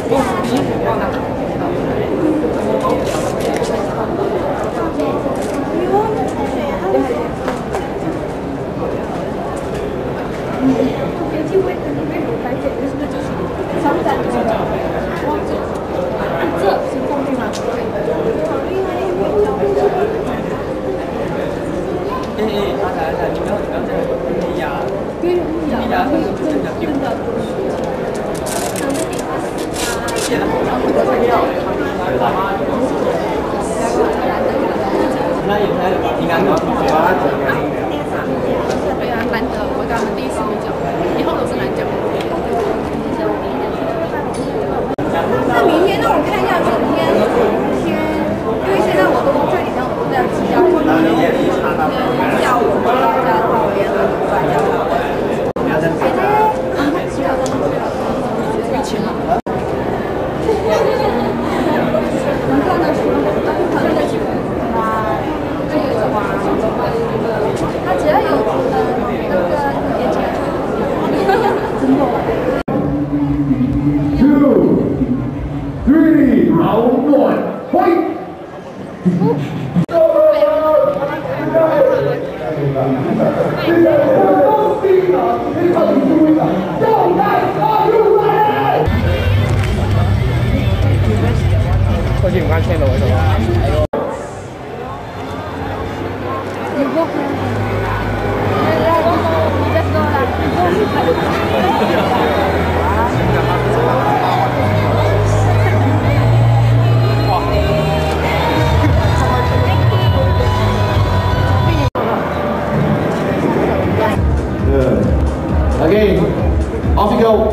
难得我跟他们第一次比较，以后都是来讲。 那明天让我看一下整天，因为现在我都这几天我都在吃药，下午回到家讨厌了，在家讨厌。他只要有那个眼睛， 2, 3, round 1, fight! Có gì quan xem rồi rồi. Okay, off you go.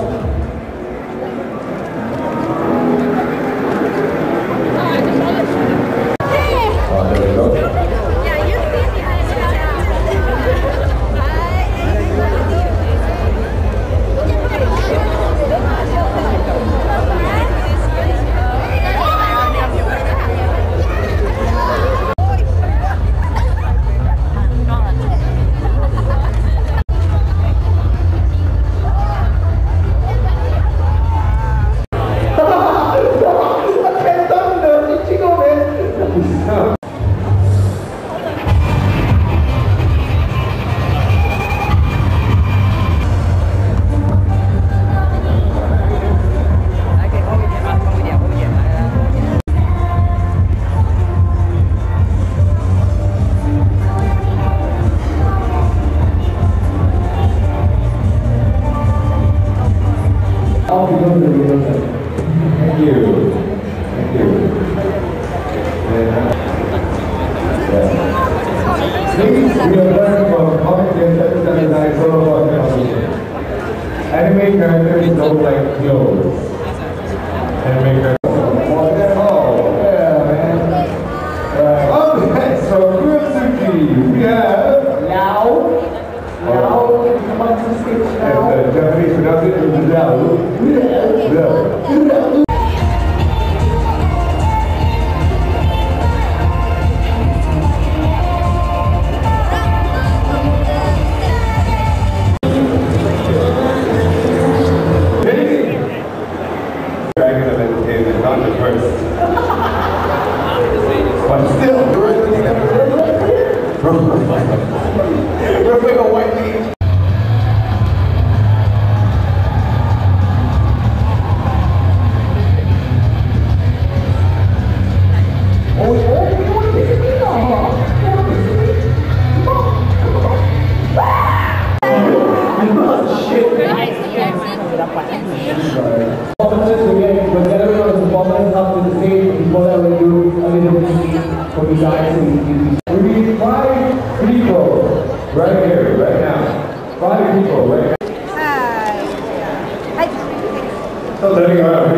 Thank you. Thank you. Please, we are learning from comic and solo anime characters don't like clothes. Anime characters. Oh, yeah, man. Okay, so Kurotsuki, we have Lao. And the Japanese pronunciation is Lao. But still, we're big old white meat. We need 5 people right here, right now. 5 people right now. So letting go out.